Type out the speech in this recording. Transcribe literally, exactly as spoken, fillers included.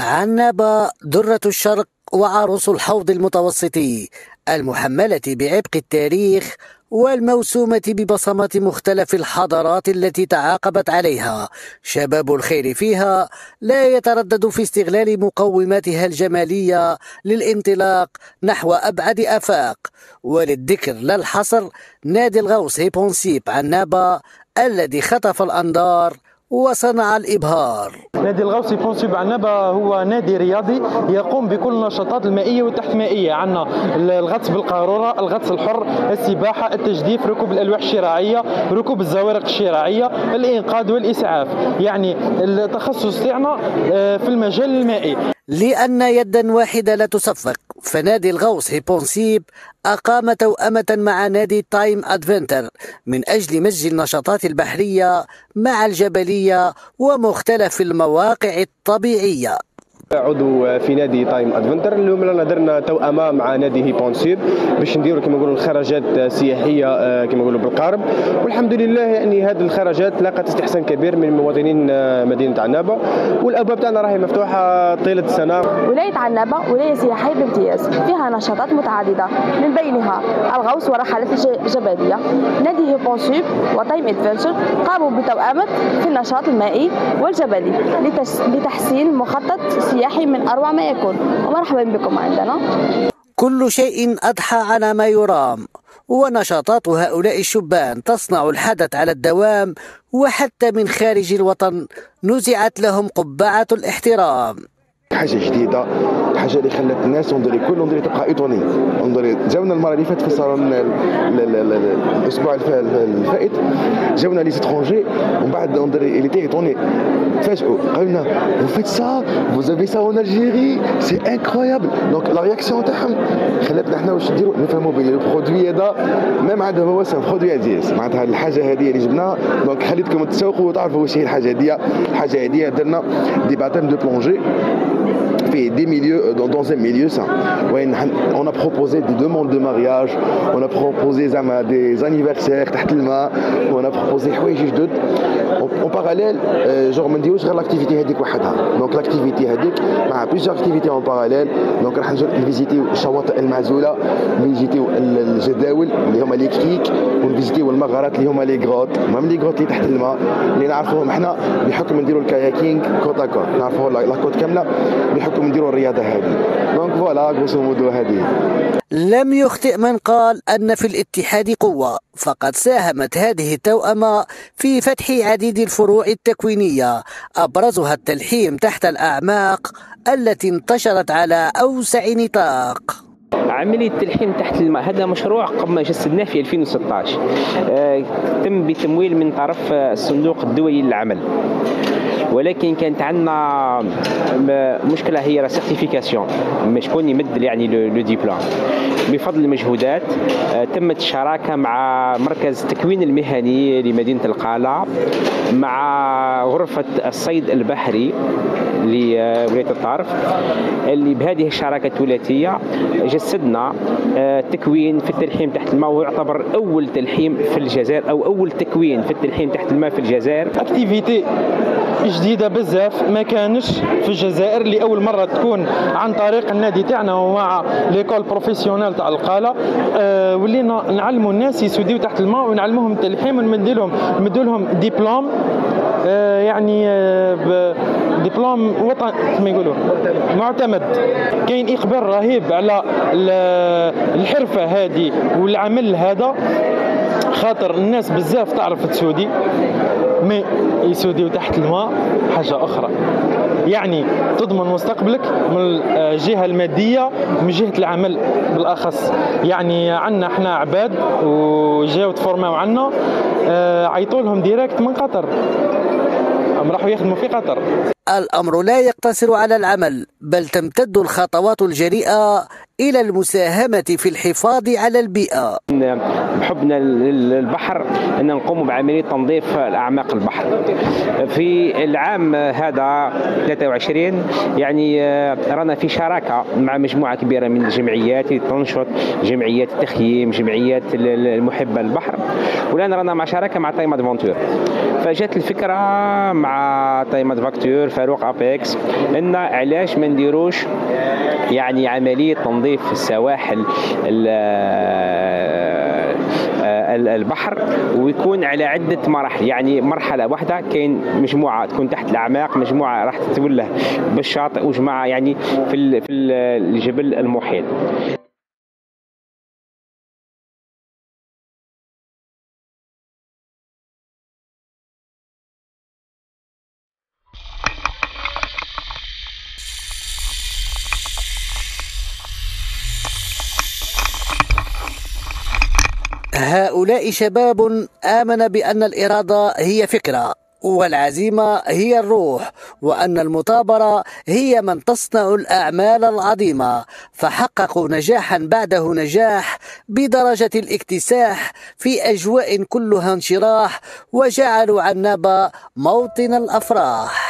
عنابة درة الشرق وعروس الحوض المتوسطي المحملة بعبق التاريخ والموسومة ببصمات مختلف الحضارات التي تعاقبت عليها. شباب الخير فيها لا يتردد في استغلال مقوماتها الجمالية للانطلاق نحو أبعد آفاق. وللذكر لا الحصر نادي الغوص هيبونسيب عنابة الذي خطف الأنظار وصنع الإبهار. نادي الغوص هيبونسيب عنابة هو نادي رياضي يقوم بكل النشاطات المائية والتحتمائية. عندنا الغطس بالقارورة، الغطس الحر، السباحة، التجديف، ركوب الألواح الشراعية، ركوب الزوارق الشراعية، الإنقاذ والإسعاف. يعني التخصص تاعنا في المجال المائي. لأن يدا واحدة لا تصفق، فنادي الغوص هيبونسيب أقام توأمة مع نادي تايم أدفنتر من أجل مزج النشاطات البحرية مع الجبلية ومختلف المواقع الطبيعية. عضو في نادي تايم ادفنتر. اليوم رانا درنا توأمة مع نادي هيبونسيب باش نديروا كما نقولوا الخرجات سياحيه كما نقولوا بالقارب، والحمد لله يعني هذه الخرجات لاقت استحسان كبير من مواطنين مدينه عنابه، والابواب تاعنا راهي مفتوحه طيله السنه. ولايه عنابه ولايه سياحيه بامتياز، فيها نشاطات متعدده من بينها الغوص والرحلات الجبليه. نادي هيبونسيب وتايم ادفنتشر قاموا بتوأمة في النشاط المائي والجبلي لتحسين مخطط سياحي من أروع ما يكون. ومرحبا بكم عندنا. كل شيء أضحى على ما يرام، ونشاطات هؤلاء الشبان تصنع الحدث على الدوام، وحتى من خارج الوطن نزعت لهم قبعة الاحترام. حاجه جديده، حاجه اللي خلت الناس اندري كل اندري تبقى ايطوني. اندري جاونا المره اللي فاتت في الصالون الاسبوع الفائت، جاونا لي سترونجي ومن بعد اندري اللي تي ايطوني تفاجئوا قالوا لنا vous faites ça vous avez ça en Algérie c'est incroyable. دونك لا رياكسيون تاعهم خلاتنا احنا واش نديروا نفهموا بلي البرودوي هذا ميم عاد هو سان برودوي عزيز، معناتها الحاجه هذه اللي جبناها دونك خليتكم تسوقوا وتعرفوا واش هي الحاجه هذه. الحاجه هذه درنا دي باتام دو بلونجي fait des milieux dans, dans un milieu sain. Ouais, on a proposé des demandes de mariage, on a proposé des anniversaires تحت الماء, on a proposé حوايج جدد. En parallèle, genre ما نديروش غير لاكتيفيتي هذيك وحدها. دونك لاكتيفيتي هذيك مع بليزيور اكتيفيتي en parallèle. دونك راح نفيزيتيو الشواطئ المعزوله، نفيزيتيو الجداول اللي هما لي كريك، ونفيزيتيو المغارات اللي هما لي غروت، مام لي غروت اللي تحت الماء اللي نعرفوهم احنا بحكم نديروا الكاياكينغ كوت ا كوت، نعرفوا لا كوت كامله بحكم نديروا الرياضه هذه. دونك فوالا غروسو مودو هذه. لم يخطئ من قال أن في الاتحاد قوة، فقد ساهمت هذه التوأمة في فتح عديد الفروع التكوينية، أبرزها التلحيم تحت الأعماق التي انتشرت على أوسع نطاق. عملية التلحيم تحت الماء هذا مشروع قم جسدناه في ألفين وستة عشر، آه، تم بتمويل من طرف الصندوق الدولي للعمل، ولكن كانت عندنا مشكله هي لا سيرتيفيكاسيون، شكون يمد يعني لو ديبلوم. بفضل المجهودات تمت الشراكه مع مركز التكوين المهني لمدينه القاله مع غرفه الصيد البحري لولايه الطرف، اللي بهذه الشراكه الثلاثيه جسدنا تكوين في التلحيم تحت الماء، ويعتبر اول تلحيم في الجزائر او اول تكوين في التلحيم تحت الماء في الجزائر. اكتيفيتي جديده بزاف ما كانش في الجزائر، لاول مره تكون عن طريق النادي تاعنا ومع ليكول بروفيسيونيل تاع القاله. أه ولينا نعلموا الناس يسوديو تحت الماء ونعلموهم التلحيم ونمدوا لهم نمدوا لهم ديبلوم، أه يعني أه ديبلوم وطن كما يقولوا معتمد. كاين اقبال رهيب على الحرفه هذه والعمل هذا، خاطر الناس بزاف تعرف تسودي مي يسوديو تحت الماء حاجه اخرى، يعني تضمن مستقبلك من الجهه الماديه ومن جهه العمل بالاخص. يعني عندنا احنا عباد وجاو تفورماو عنا، عيطوا لهم ديريكت من قطر، راحوا يخدموا في قطر. الأمر لا يقتصر على العمل، بل تمتد الخطوات الجريئة إلى المساهمة في الحفاظ على البيئة. بحبنا للبحر أن نقوم بعملية تنظيف أعماق البحر. في العام هذا ثلاثة وعشرين يعني رانا في شراكة مع مجموعة كبيرة من الجمعيات اللي تنشط، جمعيات التخييم، جمعيات المحبة للبحر، والآن رانا مع شراكة مع تايم ادفنتور. فجات الفكره مع تايم ادفاكتور فاروق ابيكس ان علاش ما نديروش يعني عمليه تنظيف في السواحل البحر ويكون على عده مراحل. يعني مرحله واحده كاين مجموعه تكون تحت الاعماق، مجموعه راح تتوله بالشاطئ، وجماعه يعني في في الجبل المحيط. هؤلاء شباب آمن بأن الإرادة هي فكرة والعزيمة هي الروح، وأن المثابرة هي من تصنع الأعمال العظيمة، فحققوا نجاحا بعده نجاح بدرجة الاكتساح في أجواء كلها انشراح، وجعلوا عنابة موطن الأفراح.